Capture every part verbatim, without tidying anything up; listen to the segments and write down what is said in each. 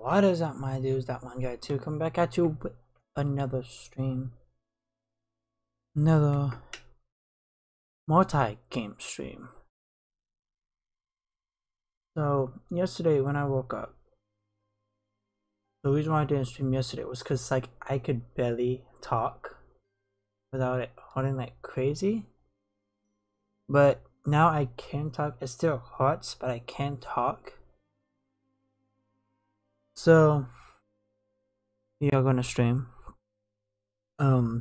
what is up, my dudes? That one guy too. Come back at you with another stream, another multi-game stream. So yesterday when I woke up, the reason why I didn't stream yesterday was because like I could barely talk without it hurting like crazy. But now I can talk. It still hurts, but I can talk. So we are gonna stream. Um,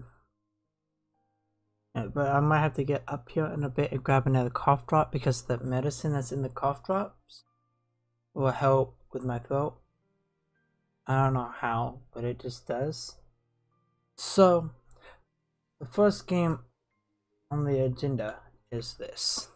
yeah, but I might have to get up here in a bit and grab another cough drop because the medicine that's in the cough drops will help with my throat. I don't know how, but it just does. So the first game on the agenda is this.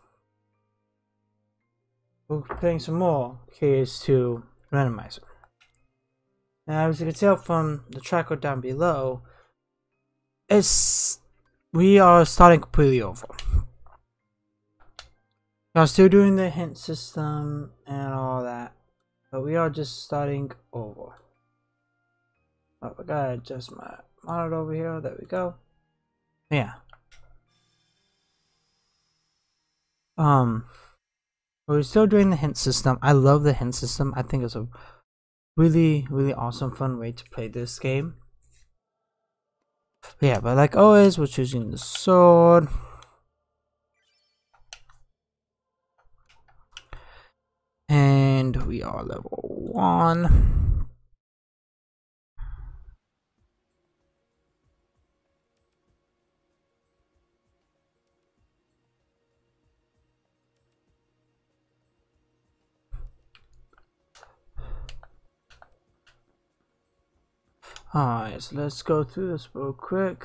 We're playing some more Keys two Randomizer. Now, as you can tell from the tracker down below, it's we are starting completely over. We are still doing the hint system and all that, but we are just starting over. Oh, I gotta adjust my monitor over here. There we go. Yeah. Um, we're still doing the hint system. I love the hint system. I think it's a really, really awesome, fun way to play this game. But yeah, but like always, we're choosing the sword. And we are level one. Alright, so let's go through this real quick.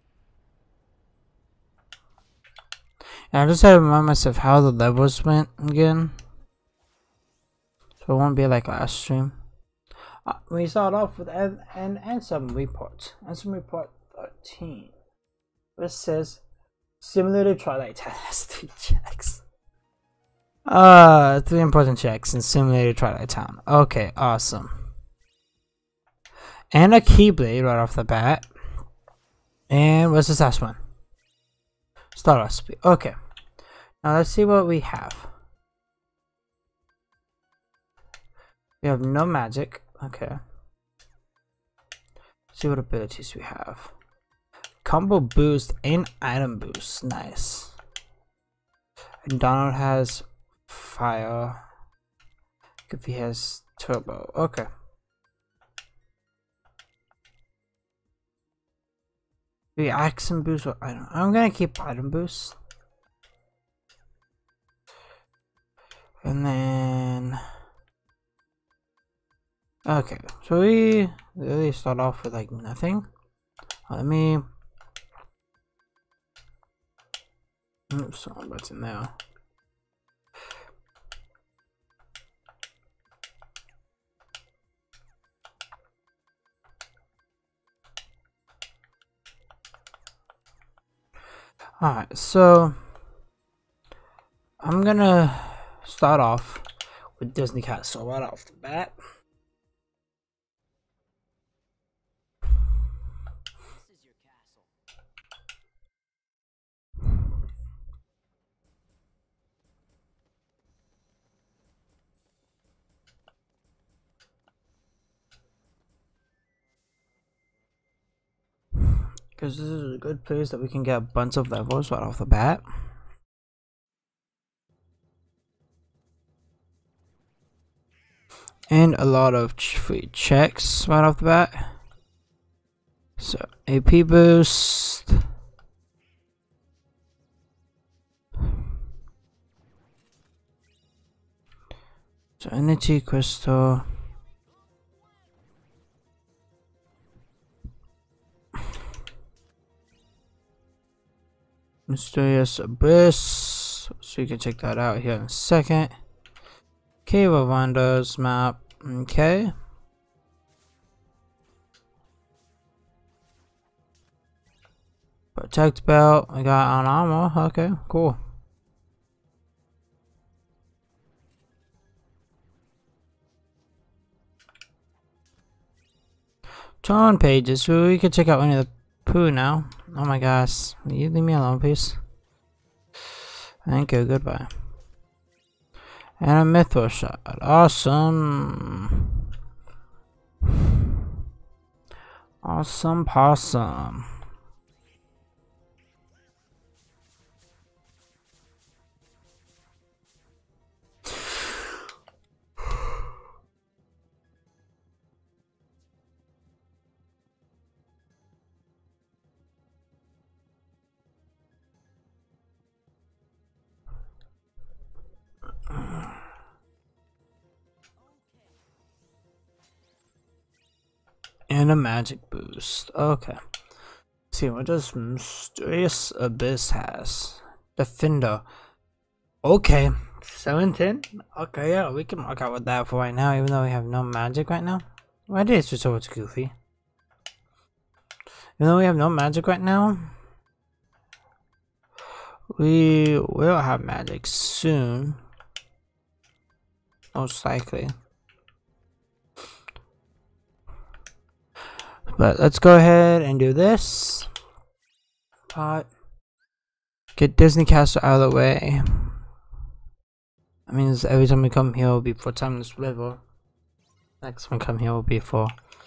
And I just had to remind myself how the levels went again, so it won't be like last stream. Uh, we start off with an, an Ansem report. Ansem report thirteen. It says Simulator Twilight has three checks. Uh, three important checks in Simulator Twilight Town. Okay, awesome. And a Keyblade right off the bat. And what's this last one? Star recipe. Okay. Now let's see what we have. We have no magic. Okay. Let's see what abilities we have. Combo boost and item boost. Nice. And Donald has fire. If he has turbo. Okay. The action boost or item. I'm gonna keep item boost. And then okay, so we really start off with like nothing. Let me oops, wrong button now. Alright, so I'm gonna start off with Disney Castle right off the bat. This is your castle. Because this is a good place that we can get a bunch of levels right off the bat. And a lot of free checks right off the bat. So A P boost. So energy crystal. Mysterious Abyss, so you can check that out here in a second. Cave of Wonders map, okay. Protect belt, I got on armor, okay, cool. Turn pages. So we could check out Winnie the Pooh now. Oh my gosh. Will you leave me alone, please? Thank you. Goodbye. And a mythos shot. Awesome. Awesome possum. And a magic boost. Okay. Let's see what does Mysterious Abyss has? Defender. Okay. seven ten? Okay, yeah, we can rock out with that for right now, even though we have no magic right now. Why did it switch over to Goofy? Even though we have no magic right now, we will have magic soon. Most likely. But let's go ahead and do this. Pot. Get Disney Castle out of the way. That means every time we come here will be for Timeless River. Next time we come here will be for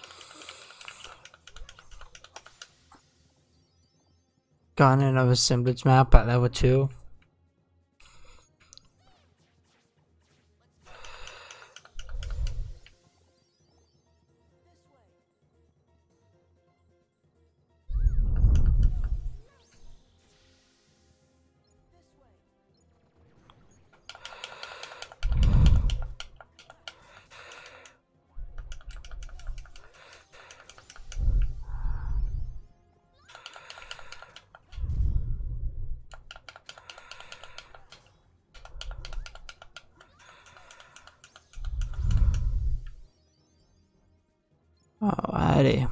Garden of Assemblage map at level two. Alrighty.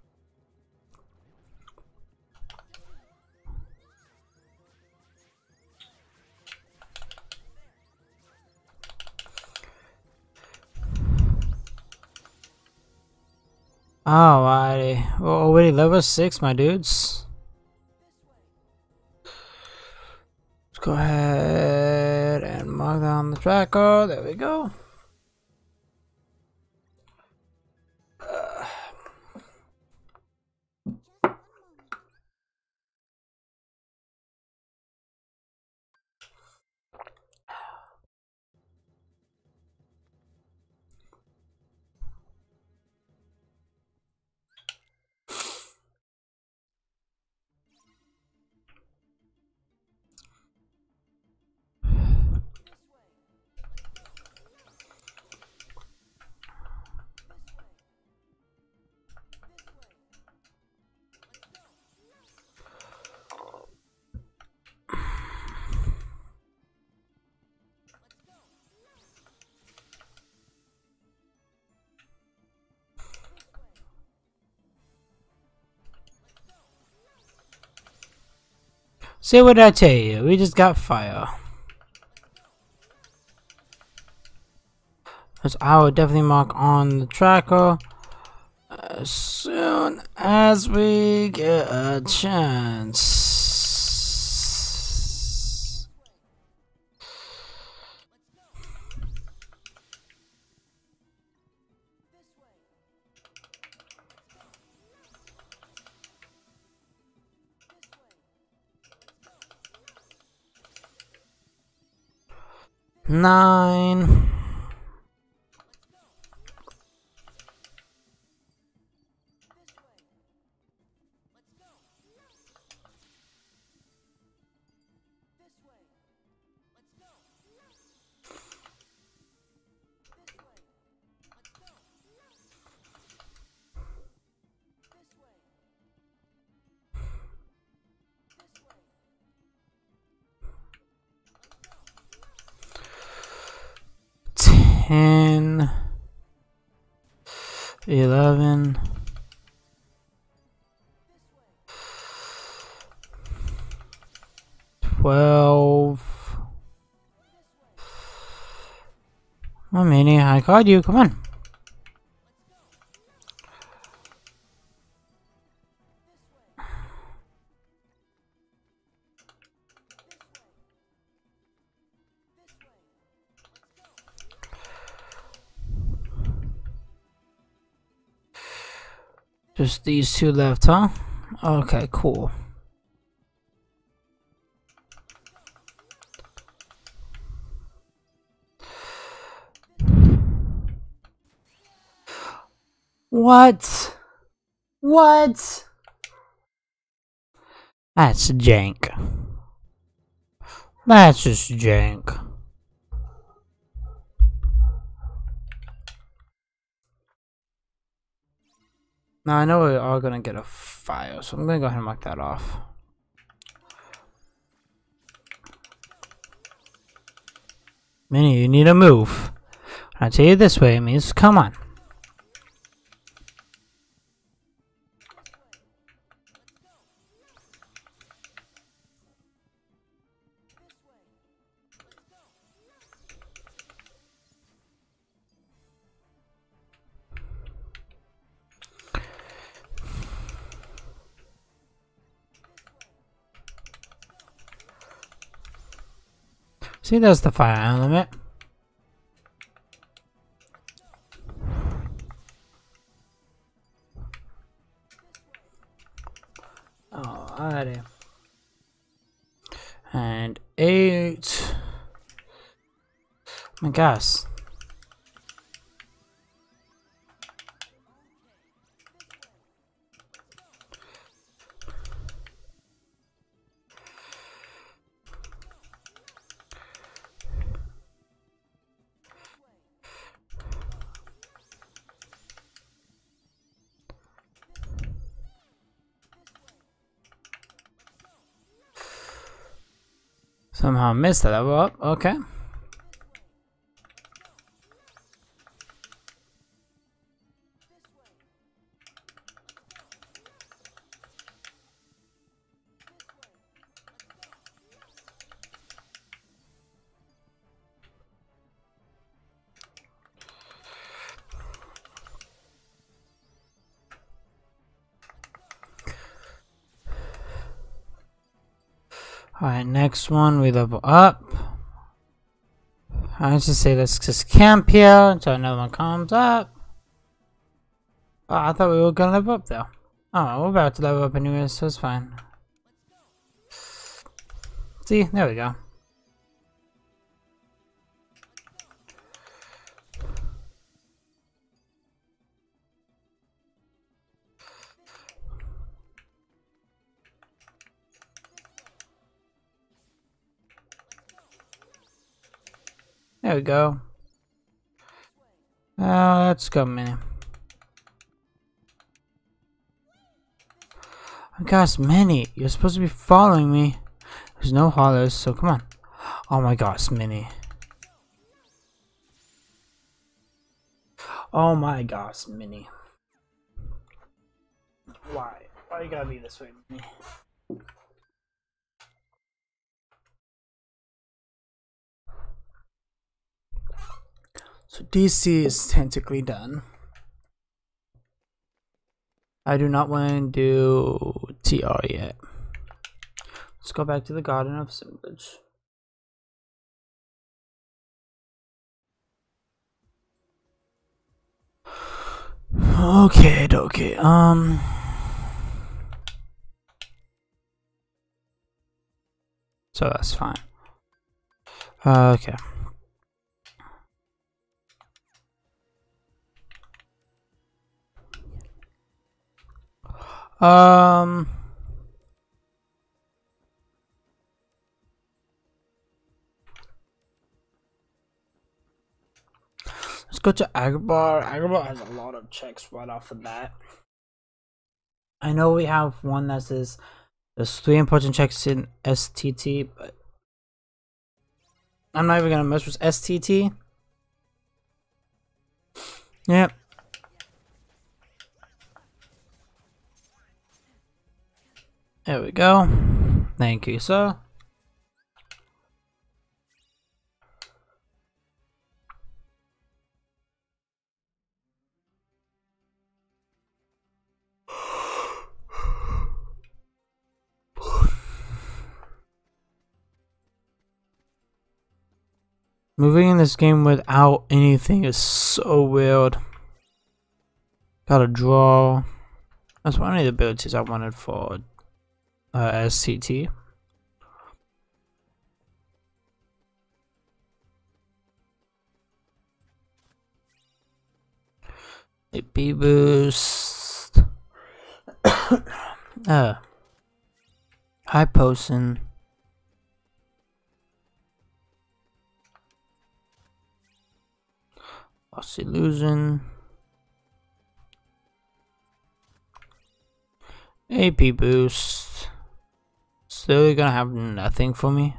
Alrighty. We're already level six, my dudes. Let's go ahead and mark down the tracker. There we go. See what I tell you, we just got fire. As I will definitely mark on the tracker as soon as we get a chance. Nine. Ten, eleven, twelve. Oh, Minnie, I called you. Come on. Just these two left, huh? Okay, cool. What? What? That's jank. That's just jank. Now I know we are gonna get a fire, so I'm gonna go ahead and mark that off. Minnie, you need to move. When I tell you this way, it means come on. See, there's the fire element. Alrighty. And eight. My gosh. Somehow missed that level up. Okay. Alright, next one we level up. I just say let's just camp here until another one comes up. Oh, I thought we were gonna level up though. Oh, we're about to level up anyway, so it's fine. See, there we go. There we go. Uh, let's go, Minnie. Oh gosh, Minnie, you're supposed to be following me. There's no hollers, so come on. Oh my gosh, Minnie. Oh my gosh, Minnie. Why? Why you gotta be this way, Minnie? So D C is technically done. I do not want to do T R yet. Let's go back to the Garden of Assemblage. Okay, okay. Um. So that's fine. Uh, okay. Um, let's go to Agrabah. Agrabah has a lot of checks right off the bat. I know we have one that says there's three important checks in S T T, but I'm not even gonna mess with S T T. Yep. There we go. Thank you, sir. Moving in this game without anything is so weird. Gotta draw. That's one of the abilities I wanted for uh, S C T. A B boost. uh, high potion. Lost illusion. A P boost. Still gonna have nothing for me.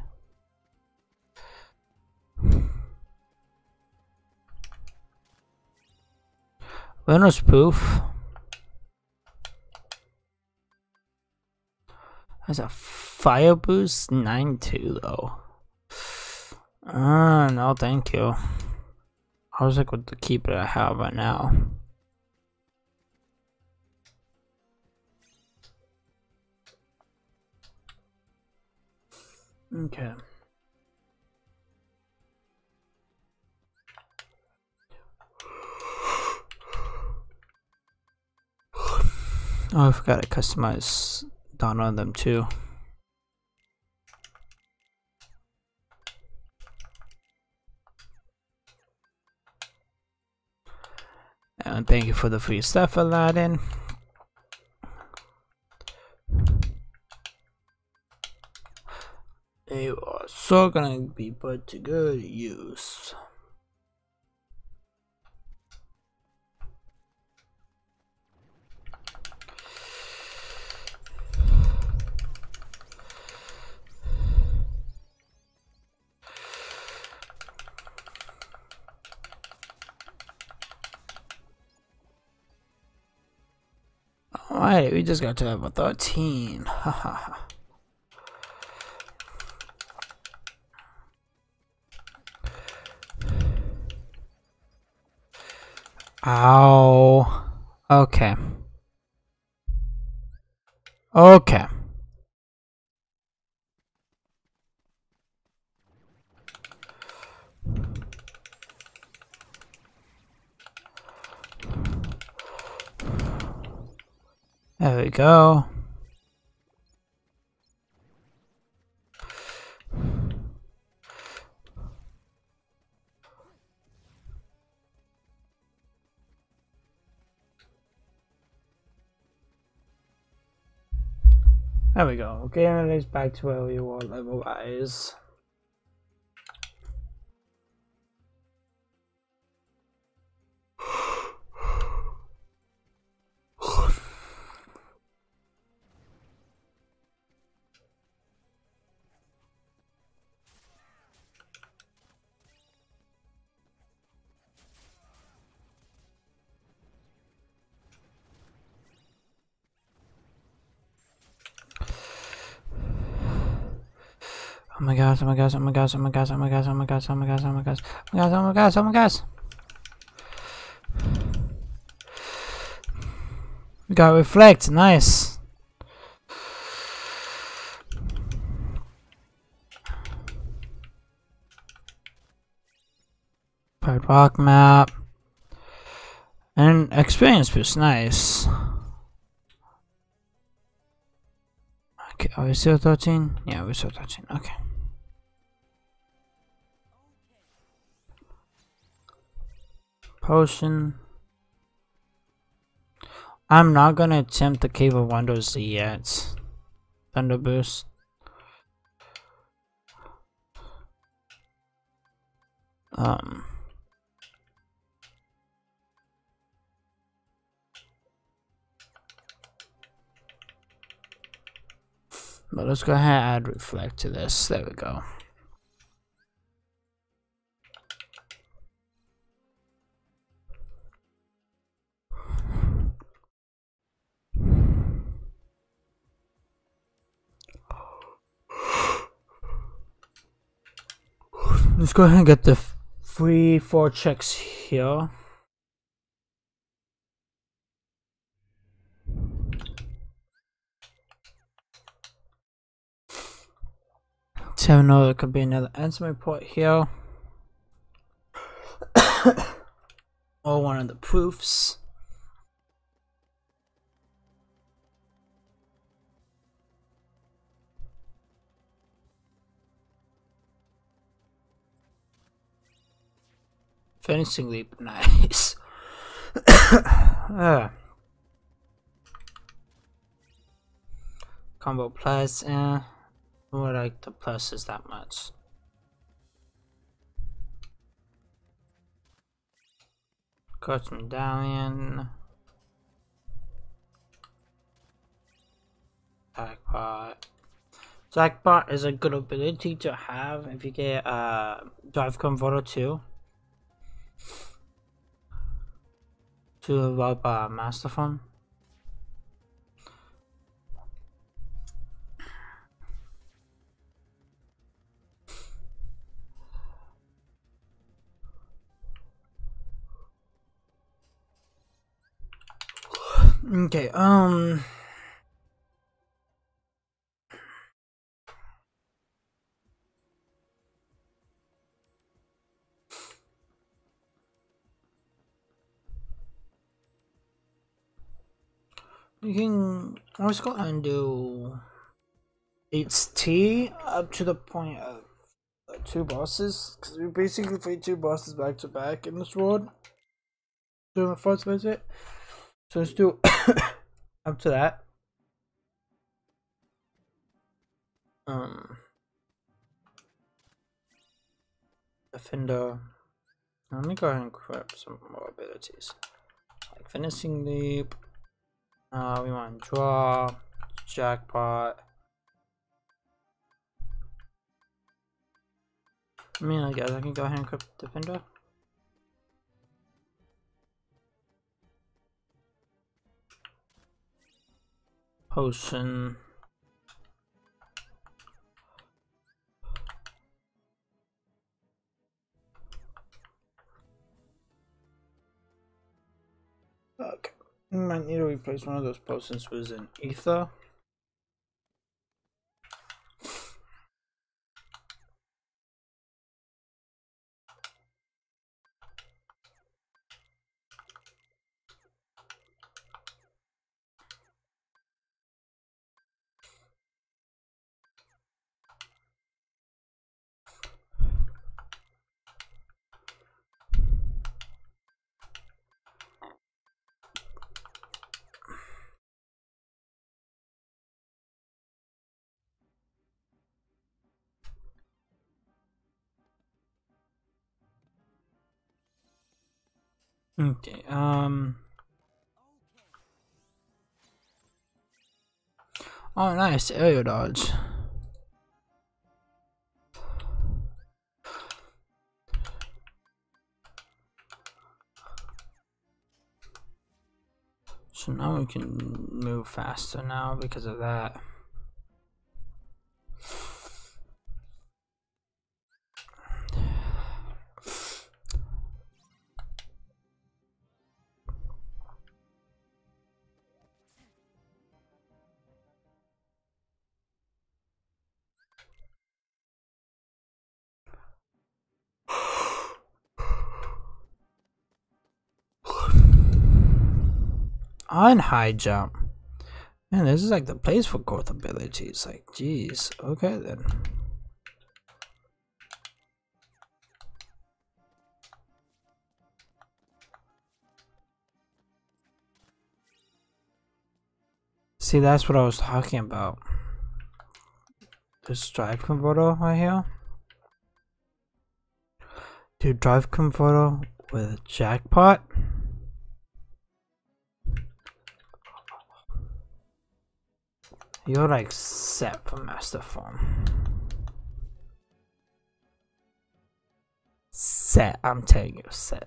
Venom's proof. Has a fire boost nine two though. Ah, uh, no, thank you. I was like with the keeper I have right now. Okay. Oh, I forgot to customize down on them too. And thank you for the free stuff, Aladdin. They are so gonna be put to good use. Alright, we just got to level thirteen. Haha. Ow. Okay. Okay. There we go. There we go. Okay, and it's back to where we were level wise. Oh my gosh, oh my gosh, oh my gosh, oh my gosh, oh my gosh, oh my gosh, oh my gosh, oh my gosh, oh my gosh, oh my gosh, oh my gosh. We got reflect, nice. Pirate Rock map. And experience boost, nice. Okay, are we still thirteen? Yeah, we're still thirteen, okay. Potion. I'm not gonna attempt the Cave of Wonders yet. Thunder boost. Um. But let's go ahead and add reflect to this. There we go. Let's go ahead and get the free four checks here. So no, there could be another answer report here. Or one of the proofs. Finishing leap, nice. uh. Combo plus, eh. I don't like the pluses that much. Coach medallion. Jackpot. Jackpot is a good ability to have if you get uh Drive Converter two. To level up uh, Master Phone. Okay, um you can let's go and do H T up to the point of uh, two bosses, because we basically played two bosses back to back in this world during the first visit. So let's do up to that. Um, Defender. Let me go ahead and grab some more abilities, like Finishing Leap. Uh, we want Draw, Jackpot. I mean, I guess I can go ahead and equip Defender. Potion. Okay, we might need to replace one of those potions with an ether. Okay, um oh nice, aerial dodge. So now we can move faster now because of that. On high jump. Man, this is like the place for growth abilities. Like, geez. Okay then. See, that's what I was talking about. This Drive Converter right here. Do Drive Converter with Jackpot. You're like set for Master Phone. Set, I'm telling you, set.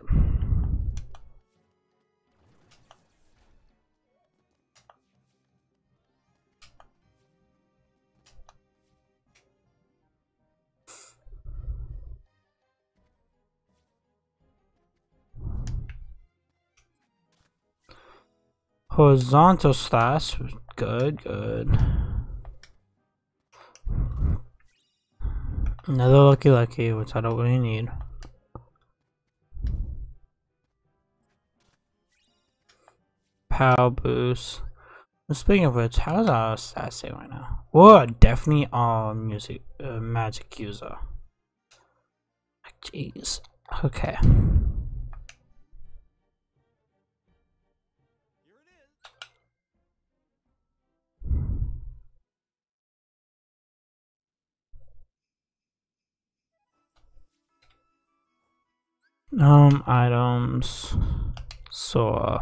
Horizontal slash, good, good. Another lucky lucky, which I don't really need. Power boost. Speaking of which, how's our stats say right now? We're definitely our music uh, magic user. Jeez. Okay. Um, items. So, uh,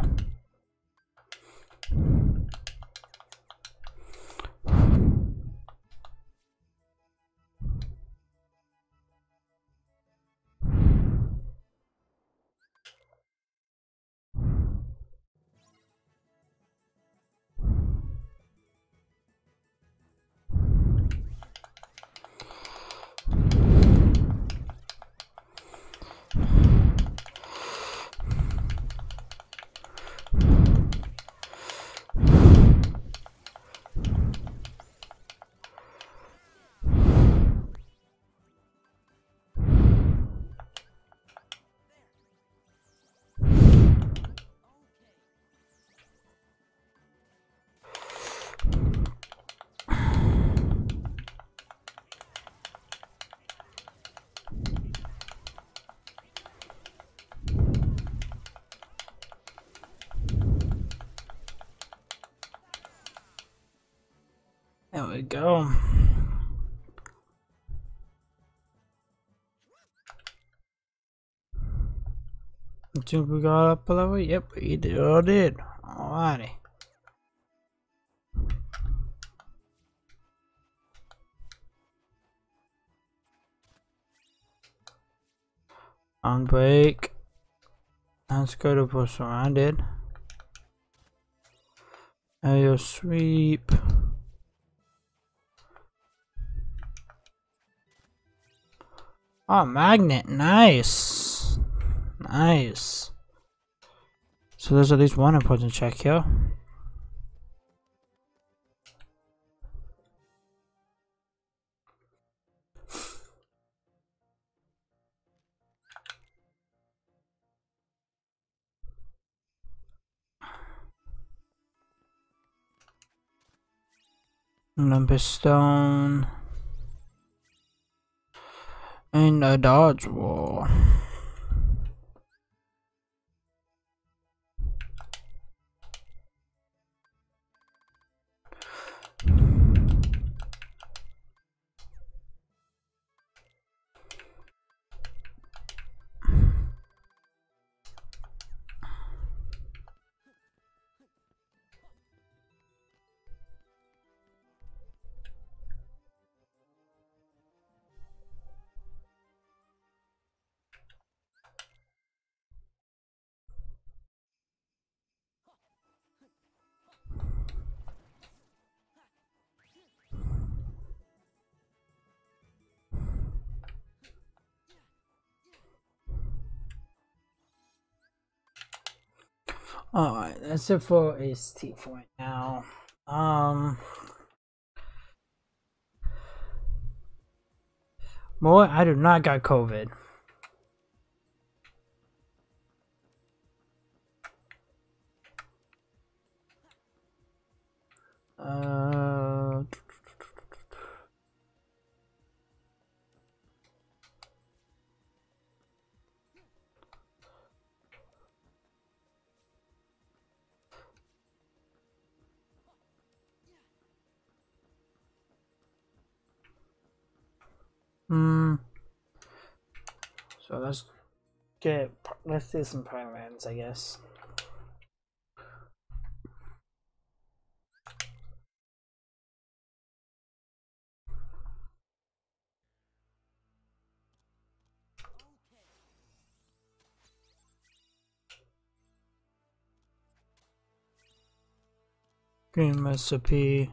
there we go. I think we got up a level. Yep, we did. All did. Alrighty. On break. Let's go to push surrounded. Aerial sweep. Oh, magnet. Nice. Nice. So there's at least one important check here. Olympus Stone. And a dodge wall. Alright, that's it for Ace T for right now. Um, boy, I do not got COVID. Uh, hmm. So let's get let's do some pyrams, I guess. Green recipe.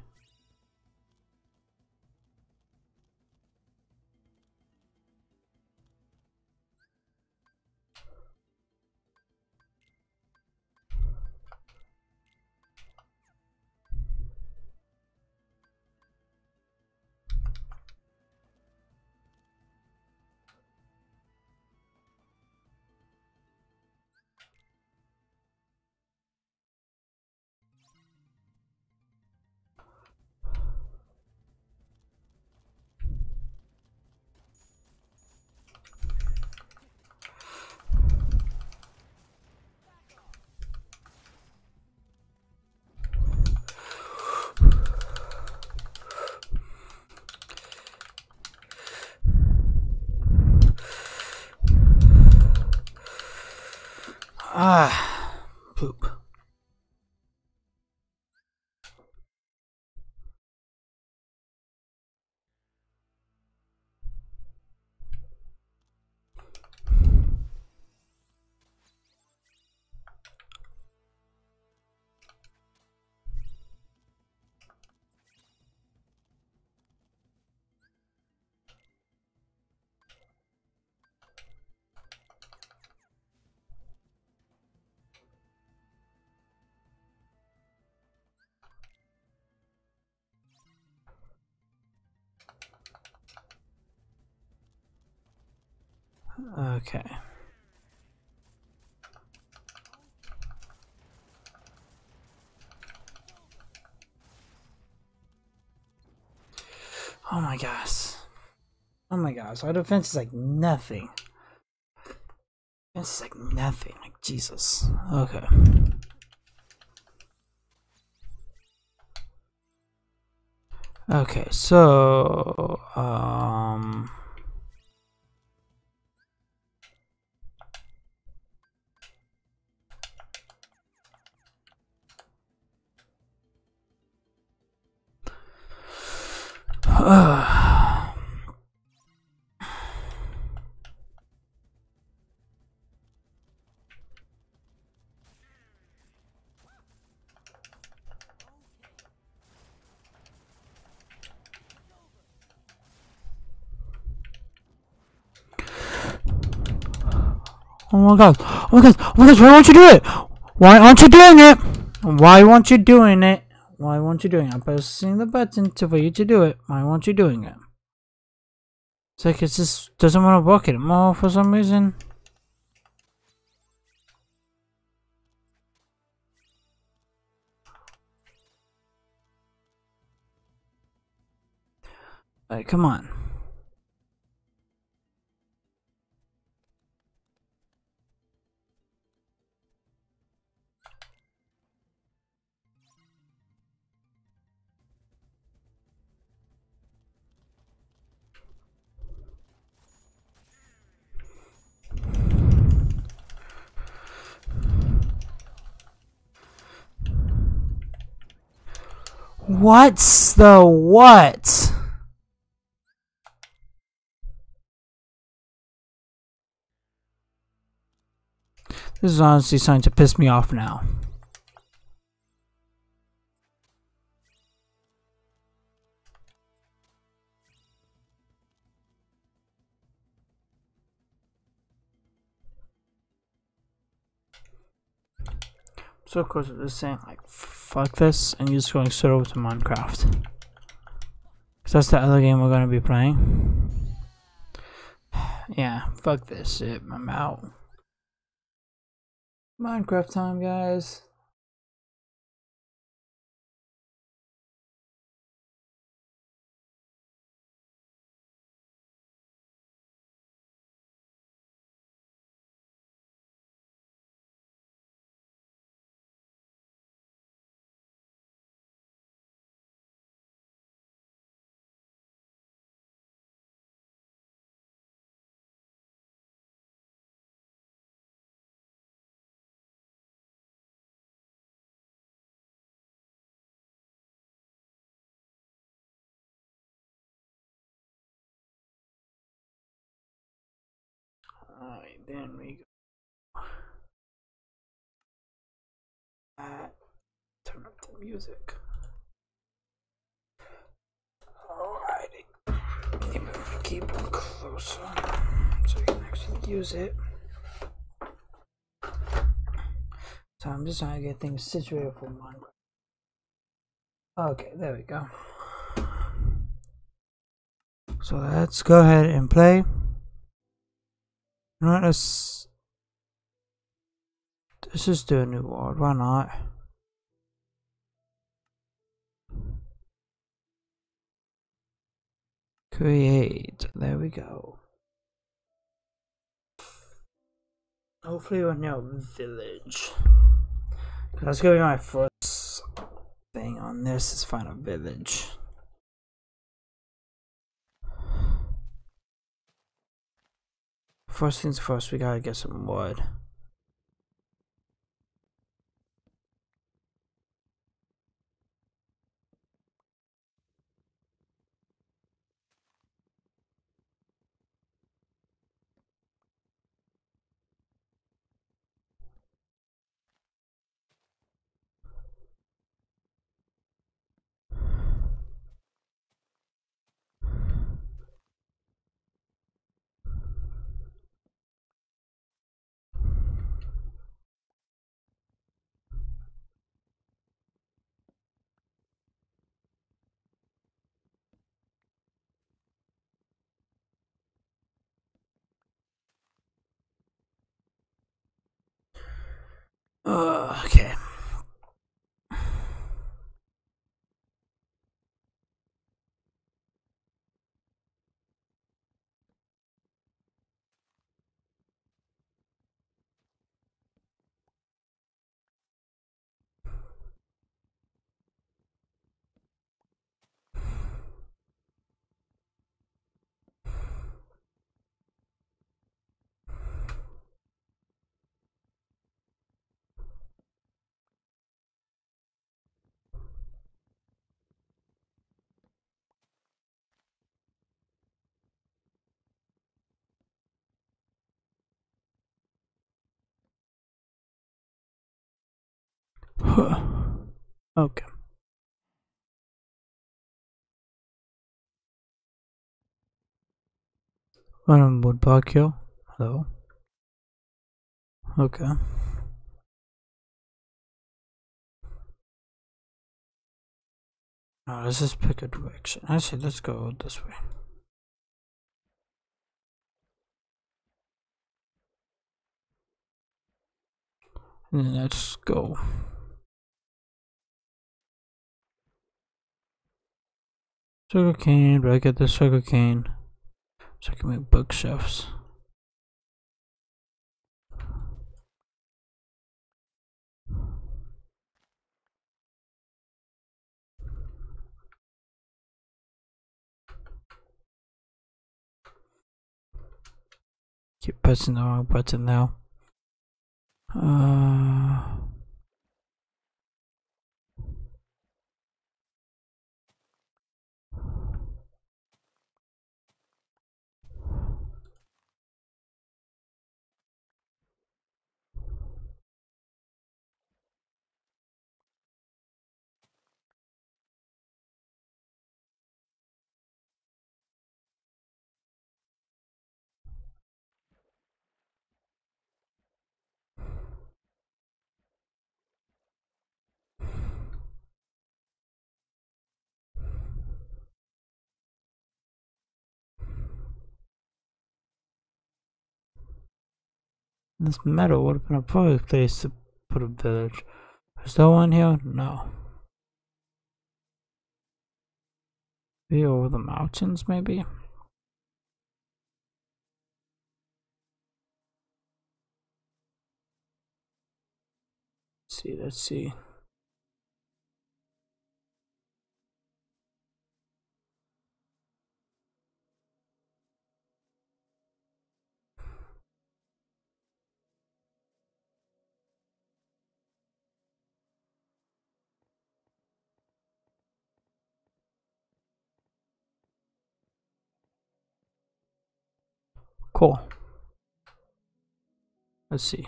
Ah, poop. Okay. Oh my gosh. Oh my gosh. Our defense is like nothing. Defense is like nothing. Like Jesus. Okay. Okay, so um oh my god. Oh my god. Oh my gosh, why won't you do it? Why aren't you doing it? Why won't you doing it? Why won't you doing it? I'm pressing the button to for you to do it. Why won't you doing it? It's like it just doesn't want to work anymore for some reason. Like, come on. What's the what? This is honestly starting to piss me off now. So of course they're saying like fuck this and you're just going straight over to Minecraft. Cause that's the other game we're gonna be playing. Yeah, fuck this shit. I'm out. Minecraft time, guys. Alright, then we go. Uh, turn up the music. Alrighty. Maybe we keep it closer so you can actually use it. So I'm just trying to get things situated for Minecraft. Okay, there we go. So let's go ahead and play. You know what, let's, let's just do a new world, why not? Create, there we go. Hopefully we're near a village. That's gonna be my first thing on this, is find a village. First things first, we gotta get some wood. Okay. One wood park here. Hello. Okay. Now let's just pick a direction. Actually, let's go this way. And then let's go. Sugar cane, but I get the sugar cane so I can make bookshelves. Keep pressing the wrong button now. Uh, this meadow would have been a perfect place to put a village. Is there one here? No. Be over the mountains, maybe? Let's see, let's see. Cool. Let's see.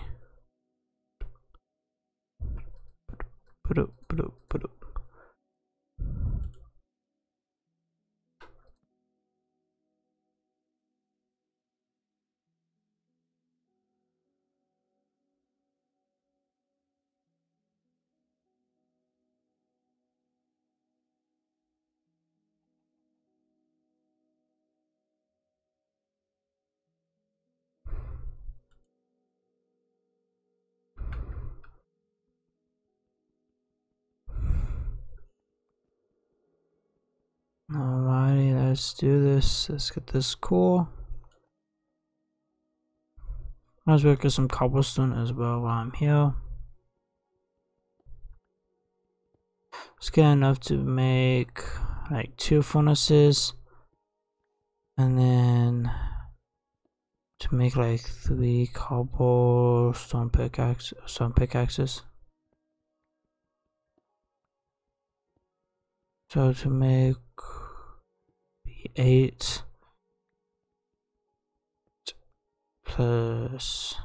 Put up, put up, put up. Alrighty, let's do this. Let's get this cool. Might as well get some cobblestone as well while I'm here. Let's get enough to make like two furnaces. And then to make like three cobblestone pickaxe stone pickaxes. So to make eight plus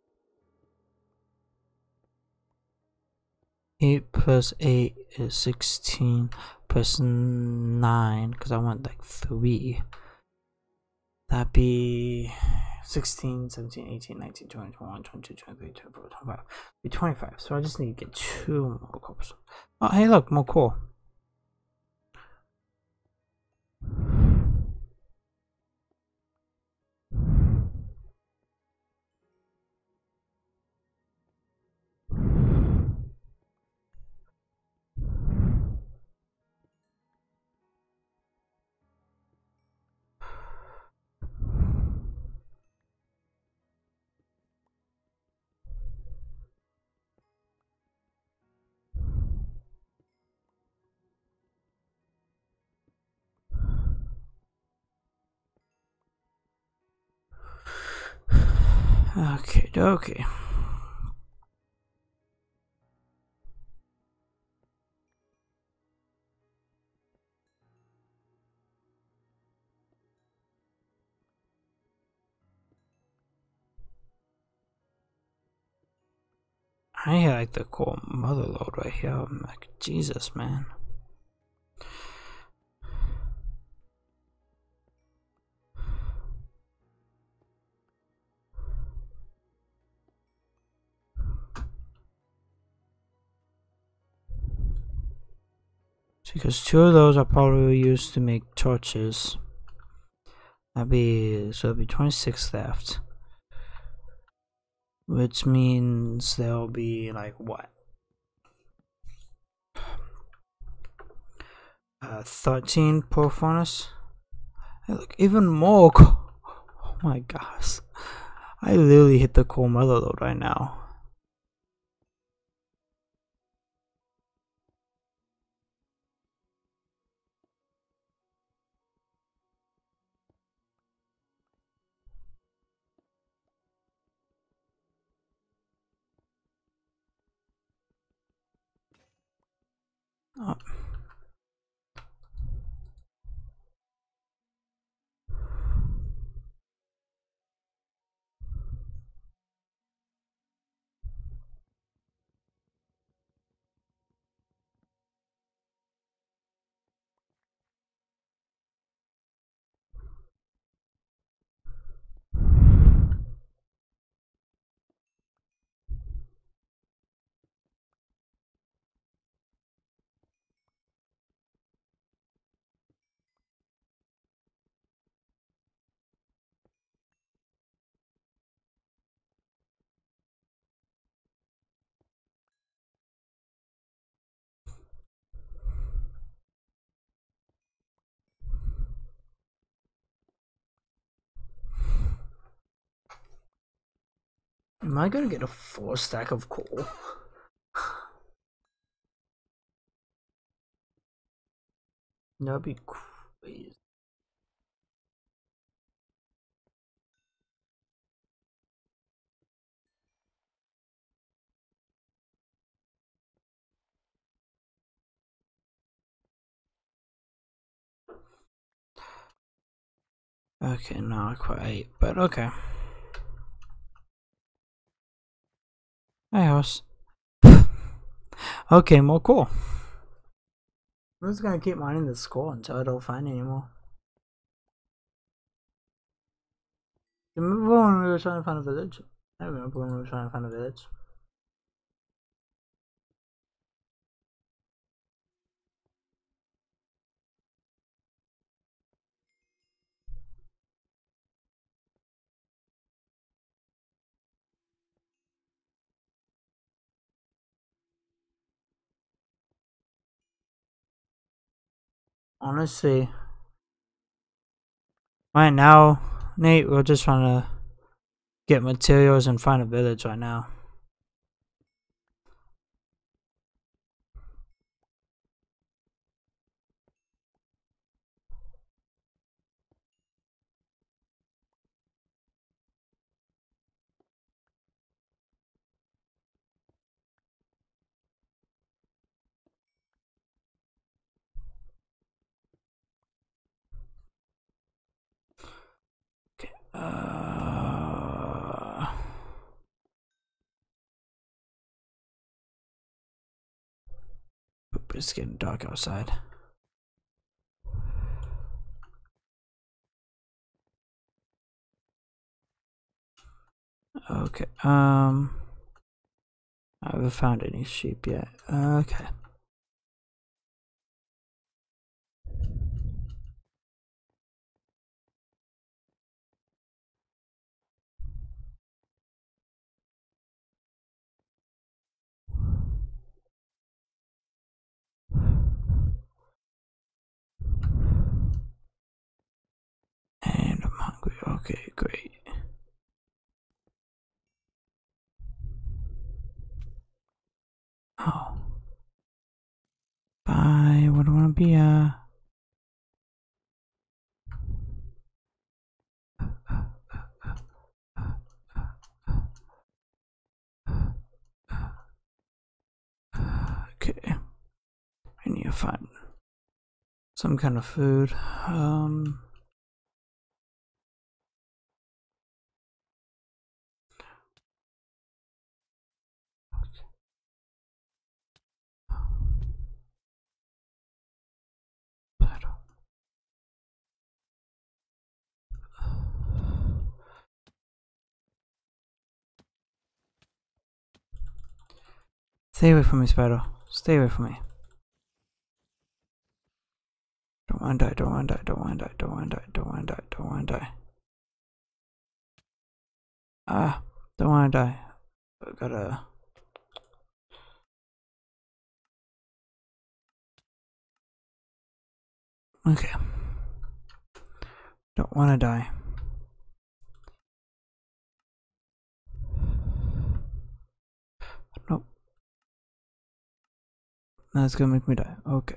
eight plus eight is sixteen plus nine because I want like three. That'd be sixteen, seventeen, eighteen, nineteen, twenty, twenty-one, twenty-two, twenty-three, twenty-four, twenty-five. Be twenty-five. So I just need to get two more cobblestone. Oh, hey, look, more coal. Okay, okay. I like the cool mother load right here. I'm like, Jesus, man. Because two of those are probably used to make torches. That'd be so it'll be twenty-six left. Which means there'll be like what? Uh, thirteen per furnace. Hey, look, even more. Oh my gosh. I literally hit the coal mother load right now. Oh. Am I gonna get a full stack of coal? That'd be crazy. Okay, not quite, but okay. Hi, house. Okay, more coal. I'm just gonna keep mining this coal until I don't find any more. Remember when we were trying to find a village? I remember when we were trying to find a village. Honestly, right now, Nate, we're just trying to get materials and find a village right now. Okay. Uh, it's getting dark outside. Okay. Um, I haven't found any sheep yet. Okay. And I'm hungry. Okay, great. Oh. Bye. What do I want to be? Uh. Okay. I need to find some kind of food. Um. Stay away from me, Spider. Stay away from me. Don't wanna die, don't wanna die, don't wanna die, don't wanna die, don't wanna die, don't wanna die. Ah, don't wanna die. I gotta. Okay. Don't wanna die. Nope. That's gonna make me die. Okay.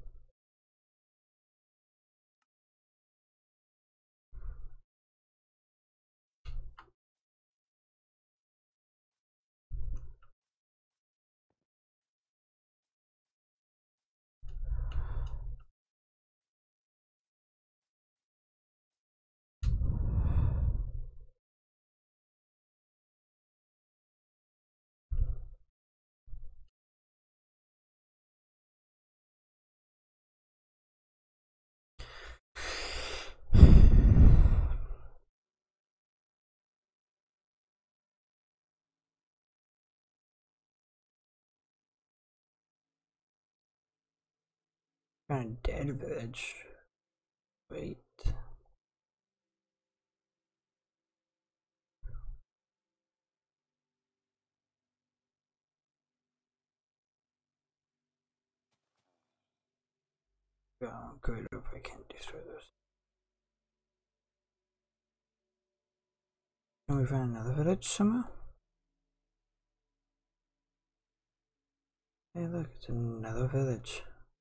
Kind of dead village. Wait. Oh, good if I can't destroy this. Can we find another village somehow? Hey, look, it's another village.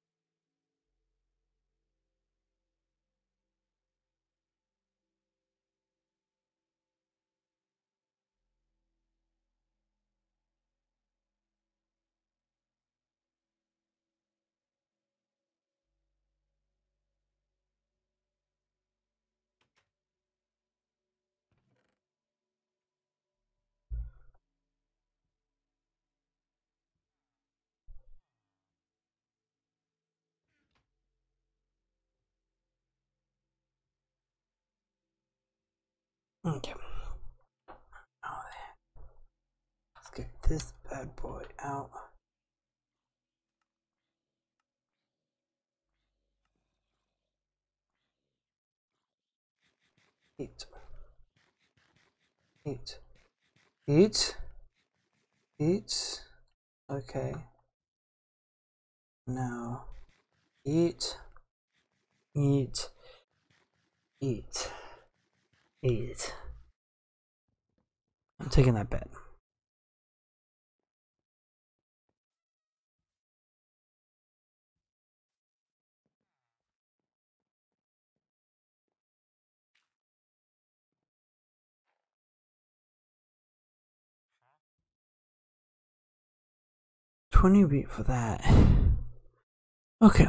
Okay. Oh, let's get this bad boy out. Eat. Eat. Eat. Eat. Okay. Now. Eat. Eat. Eat. Eat. I'm taking that bet. twenty wheat for that. Okay.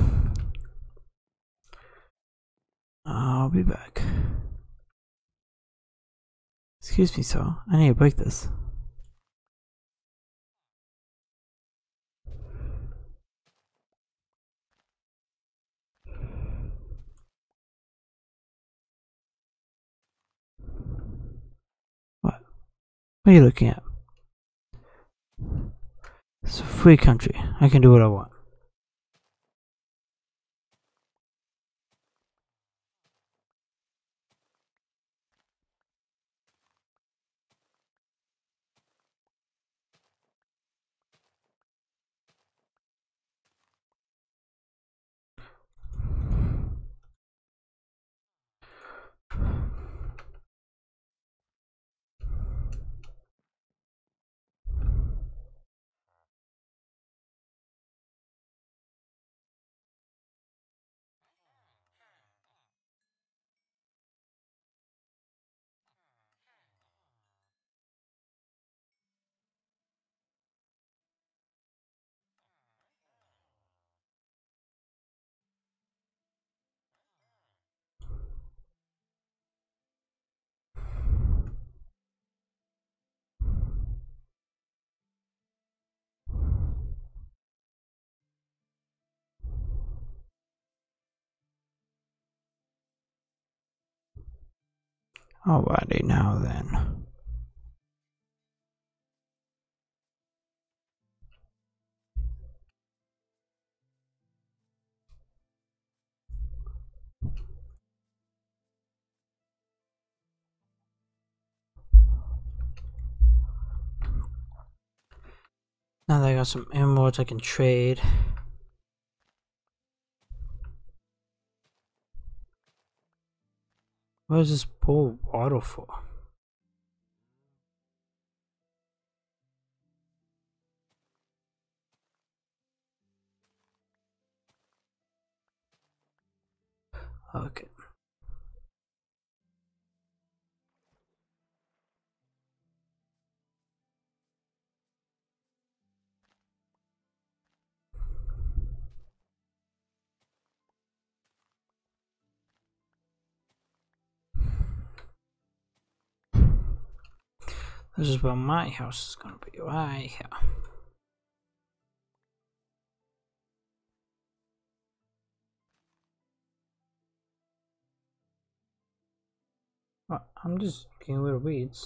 I'll be back. Excuse me, sir. I need to break this. What? What are you looking at? It's a free country. I can do what I want. Alrighty, now then. Now that I got some emeralds I can trade. What is this pool water for? Okay. This is where my house is gonna be, right here. Well, I'm just getting rid of weeds.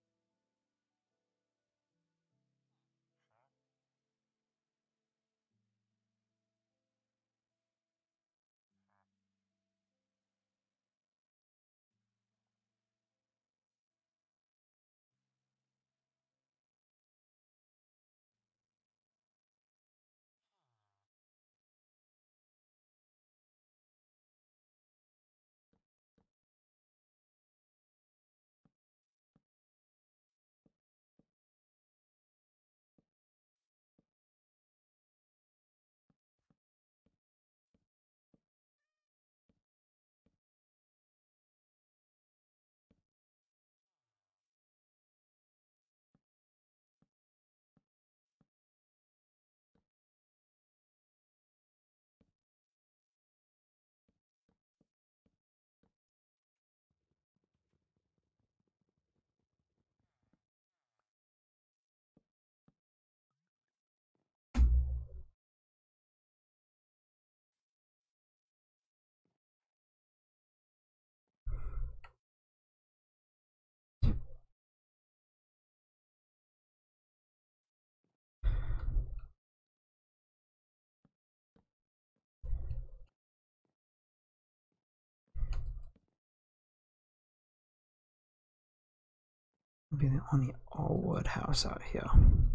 Be the only all wood house out here.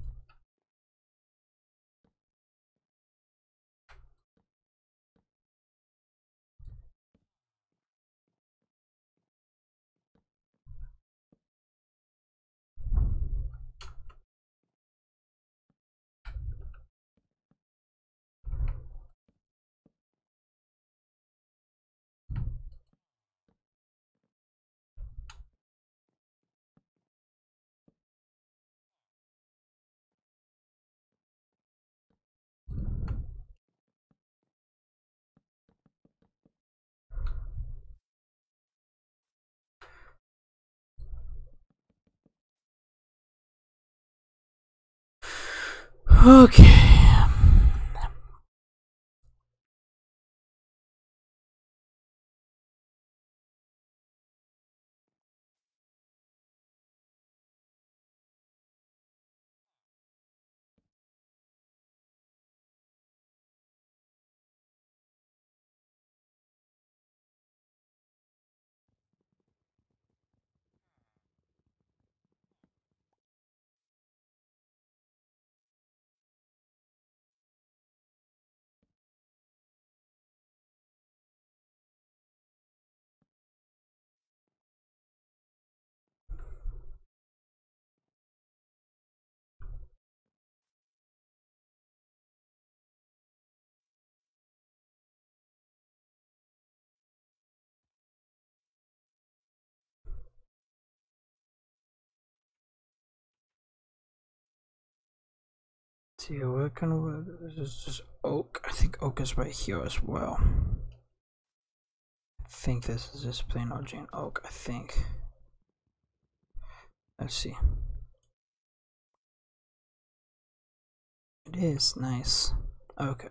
Okay. See, we're gonna. This is just oak. I think oak is right here as well. I think this is just plain old Jane oak. I think. Let's see. It is nice. Okay.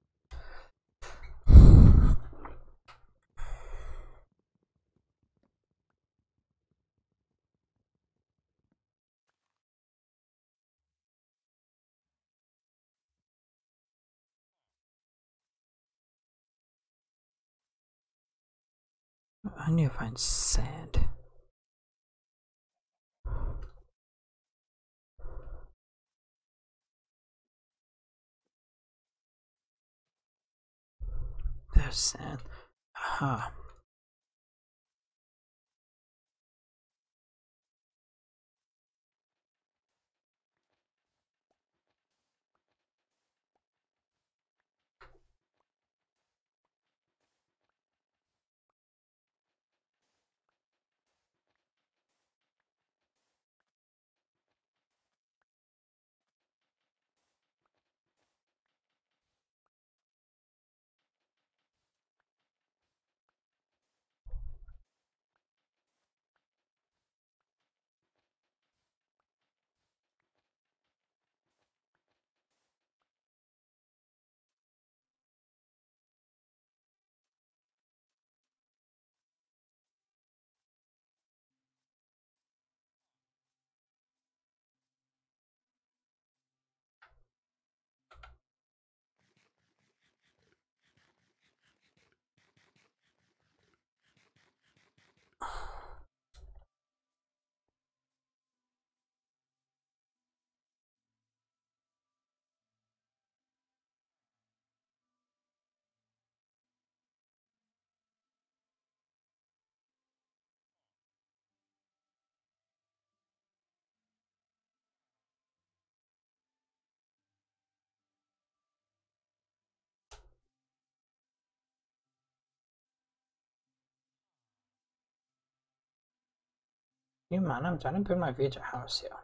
I need to find sand. sand. Aha. You man, I'm trying to build my future house here.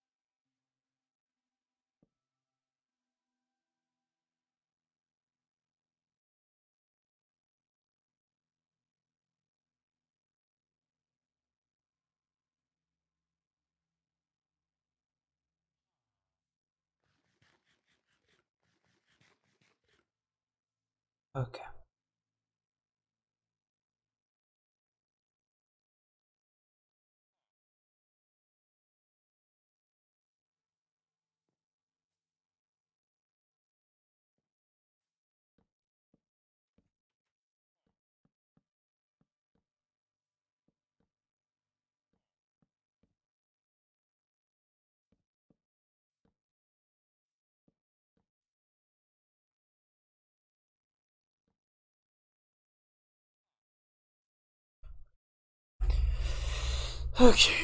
Okay. Okay.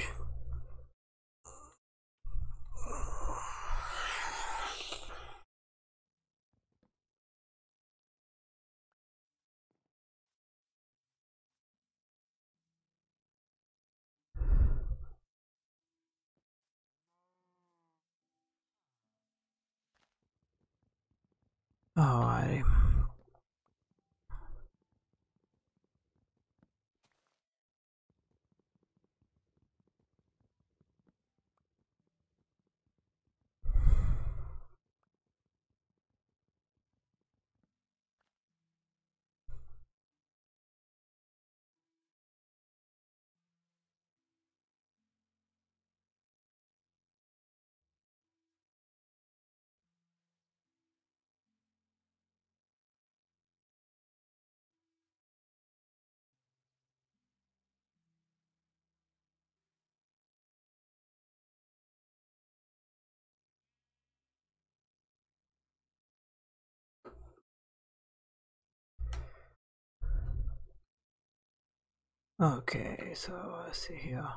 Alrighty. Okay, so let's see here.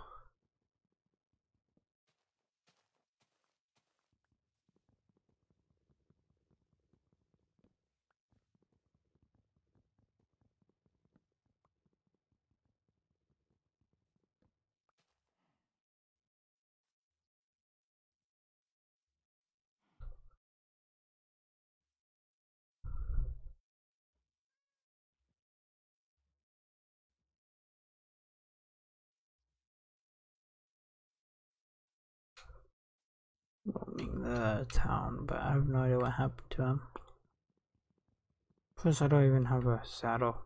Roaming the town, but I have no idea what happened to him. Plus, I don't even have a saddle.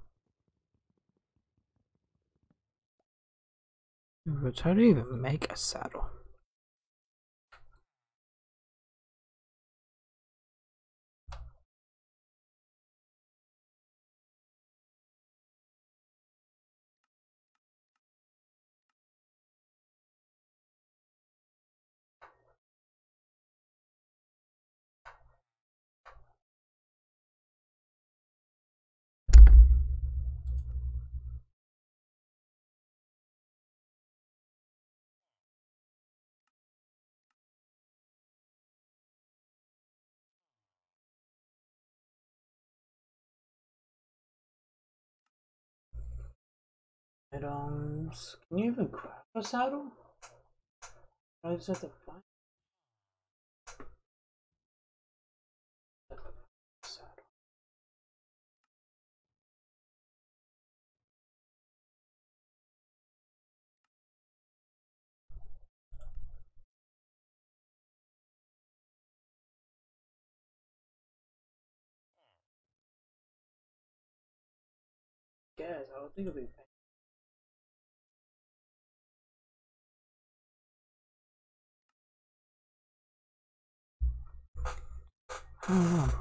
Which how do you even make a saddle? Items. Can you even craft a saddle? I just have to find a saddle. Guess I don't think it'll be. I don't know.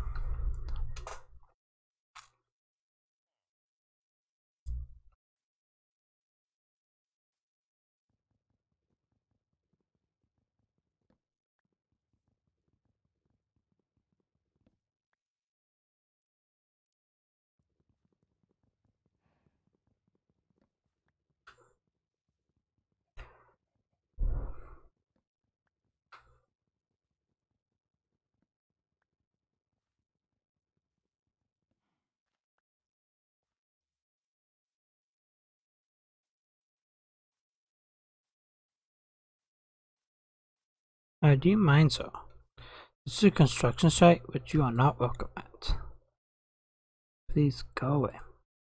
Uh, do you mind, sir? This is a construction site which you are not welcome at. Please go away.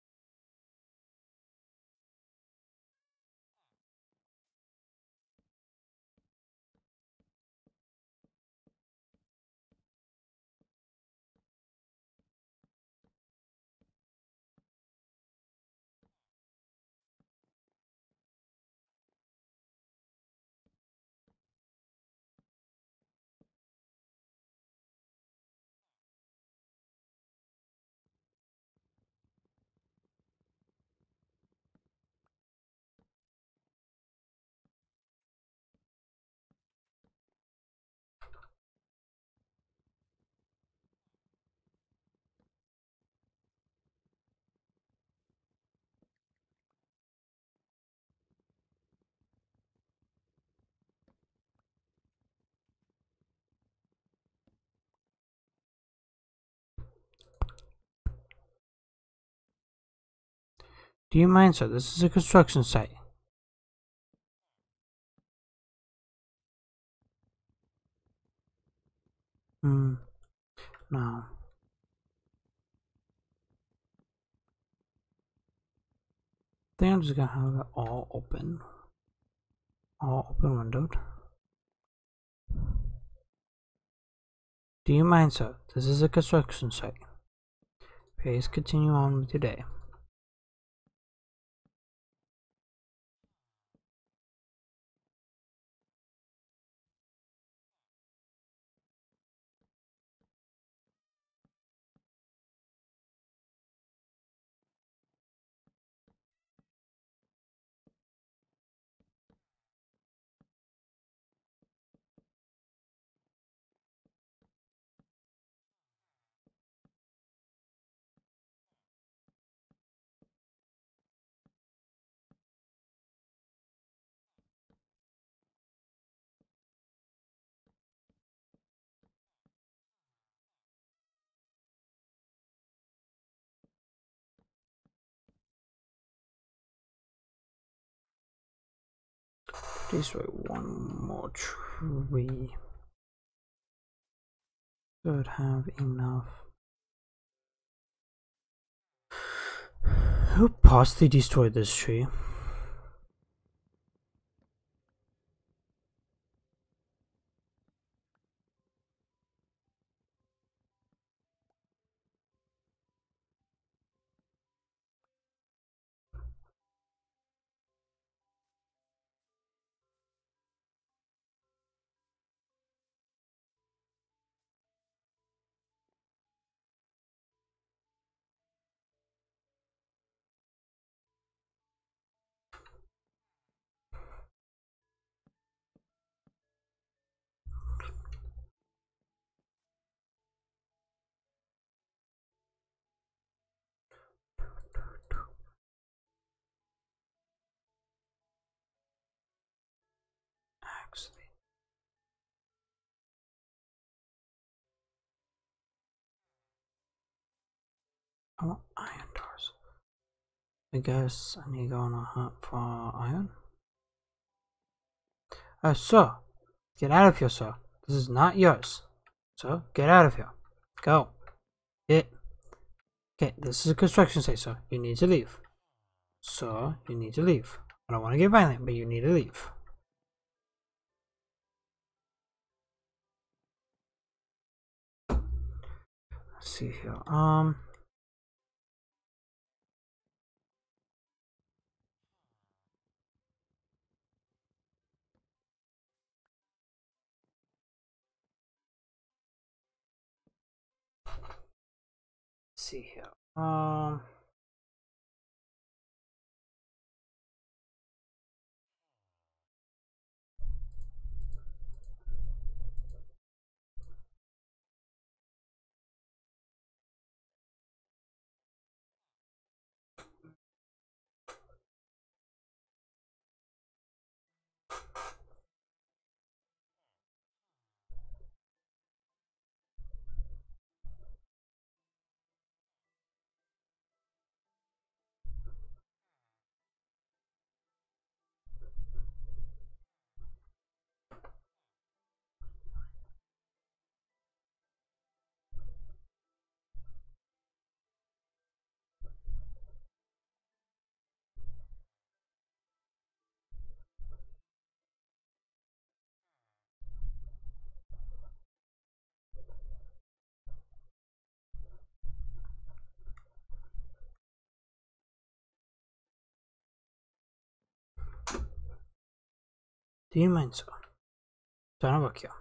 Do you mind, sir? This is a construction site. Hmm. No. I think I'm just gonna have it all open. All open windowed. Do you mind, sir? This is a construction site. Please continue on with your day. Destroy one more tree. Should have enough. Who possibly destroyed this tree? Actually, I want iron doors. I guess I need to go on a hunt for iron. Uh, sir, get out of here, sir. This is not yours. Sir, get out of here. Go. Get. Okay, this is a construction site, sir. You need to leave. Sir, you need to leave. I don't want to get violent, but you need to leave. Let's see here. Um. Let's see here. Um. Do you mind, sir? Trying to work here.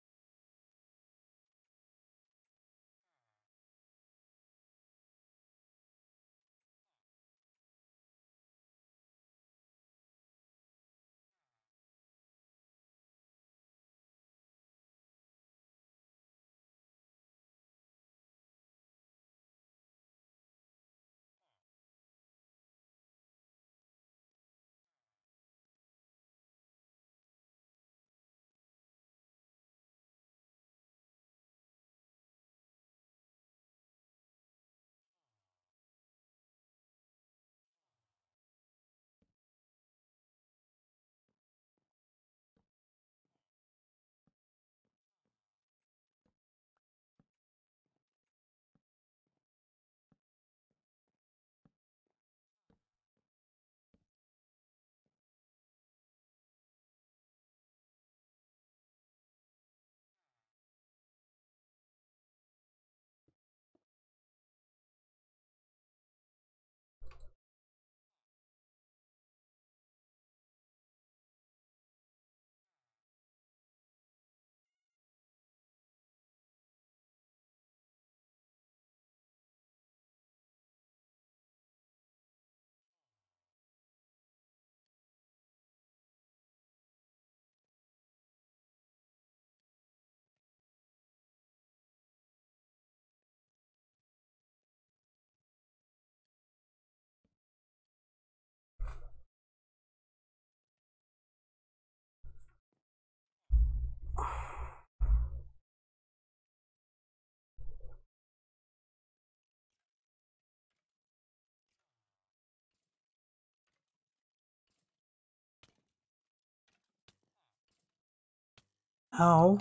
Ow.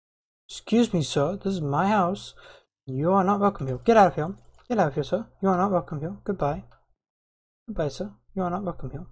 Excuse me, sir. This is my house. You are not welcome here. Get out of here. Get out of here, sir. You are not welcome here. Goodbye. Goodbye, sir. You are not welcome here.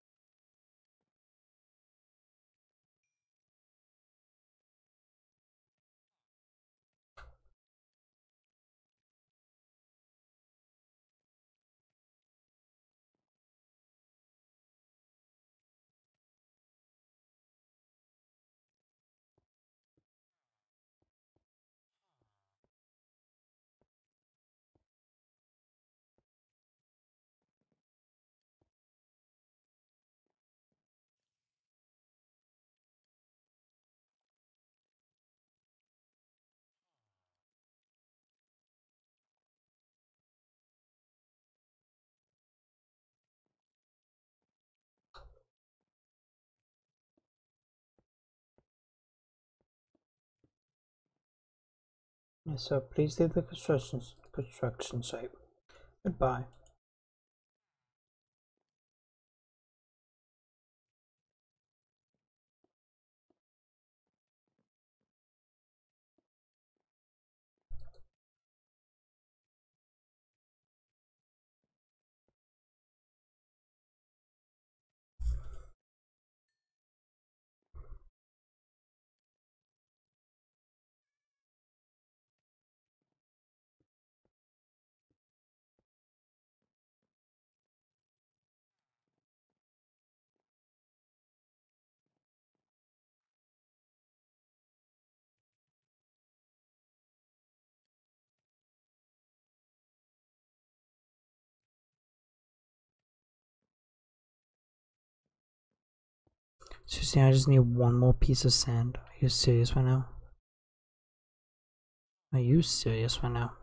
Yes, sir. Please leave the construction construction site. Goodbye. Seriously, I just need one more piece of sand. Are you serious right now? Are you serious right now?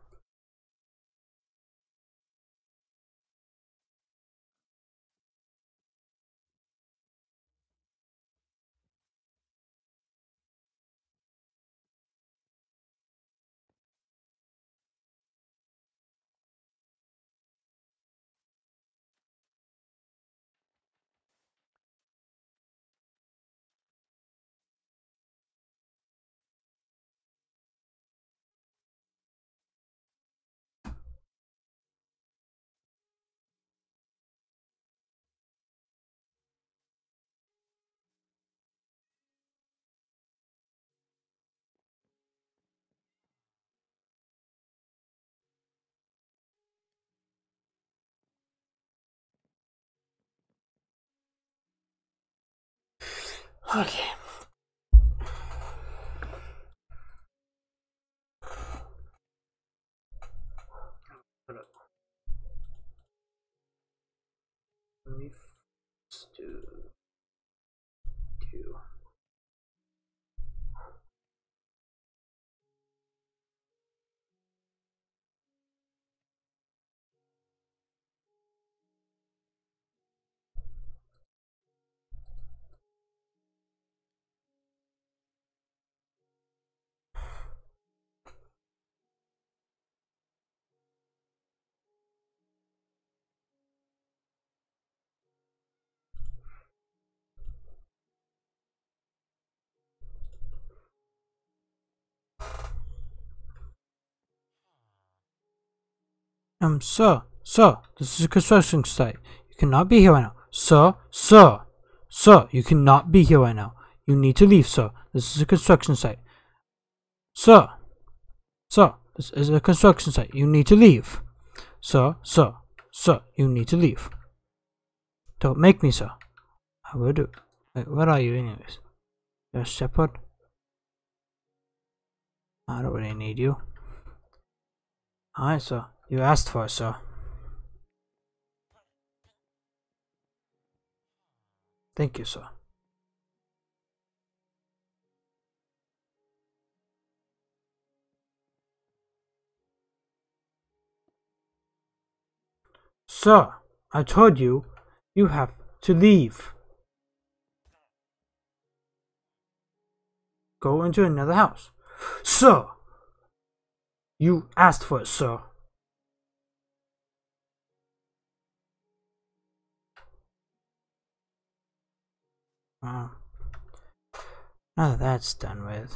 Okay. Let me do do. Um, sir, sir, this is a construction site. You cannot be here right now. Sir, sir, sir, you cannot be here right now. You need to leave, sir. This is a construction site. Sir, sir, this is a construction site. You need to leave. Sir, sir, sir, you need to leave. Don't make me, sir. I will do. Wait, where are you anyways? You're a shepherd? I don't really need you. Alright, sir. You asked for it, sir. Thank you, sir. Sir, I told you, you have to leave. Go into another house. Sir! You asked for it, sir. Uh, now that that's done with.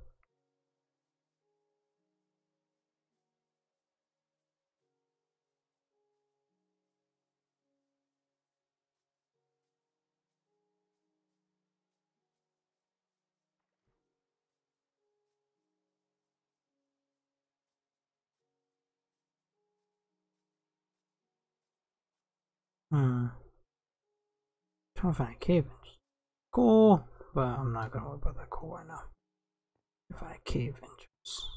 Hmm. Trying to find a cave. Cool. But I'm not gonna worry about that cool right now. Find a cave entrance.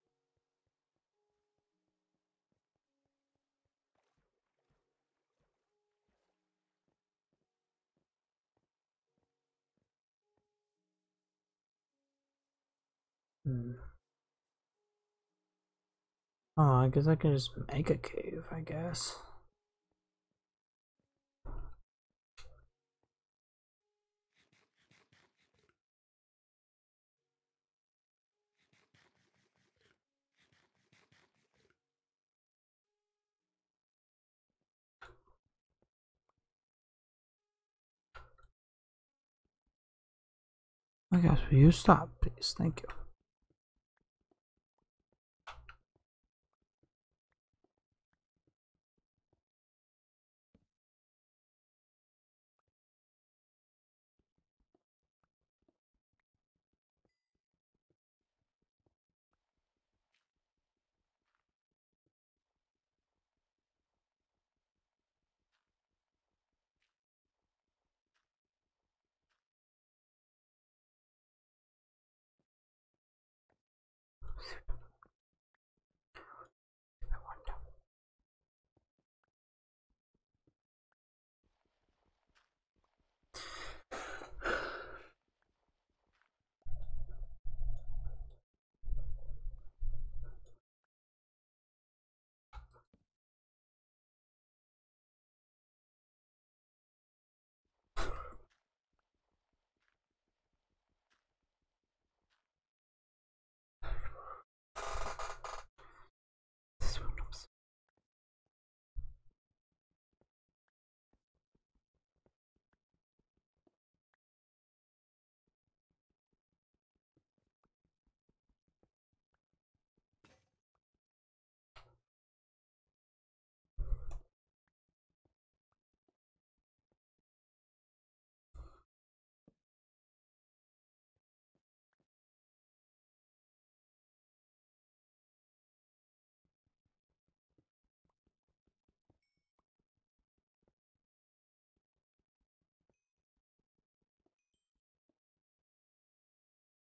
Hmm. Oh, I guess I can just make a cave, I guess. I guess will you stop, please? Thank you.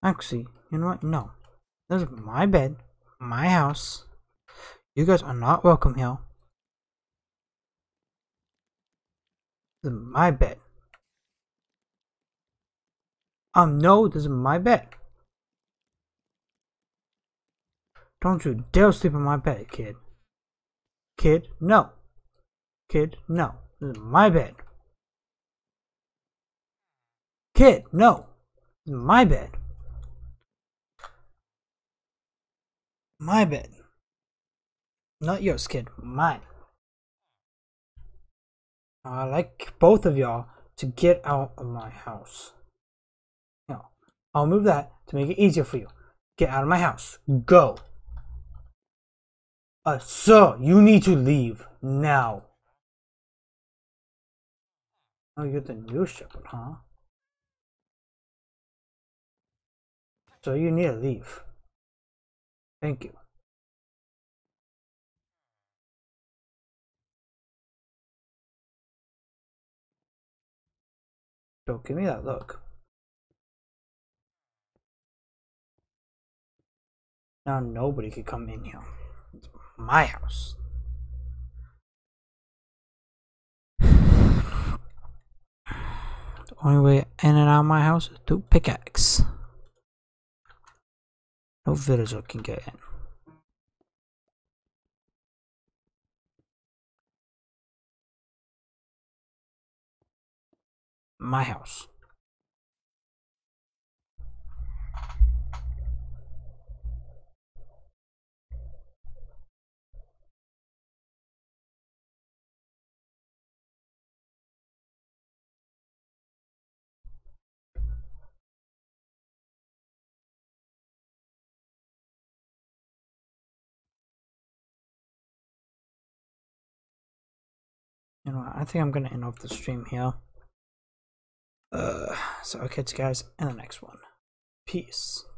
Actually, you know what? No. This is my bed, my house. You guys are not welcome here. This is my bed. Um, no, this is my bed. Don't you dare sleep in my bed, kid. Kid, no. Kid, no. This is my bed. Kid, no. This is my bed. My bed. Not yours, kid. Mine. I like both of y'all to get out of my house. No. I'll move that to make it easier for you. Get out of my house. Go. Uh, sir, you need to leave now. Oh, you're the new shepherd, huh? So you need to leave. Thank you. Don't give me that look. Now nobody can come in here. It's my house. The only way in and out of my house is through pickaxe. No villager can get in. My house. You know, I think I'm gonna end off the stream here. Uh, so I'll catch you guys in the next one. Peace.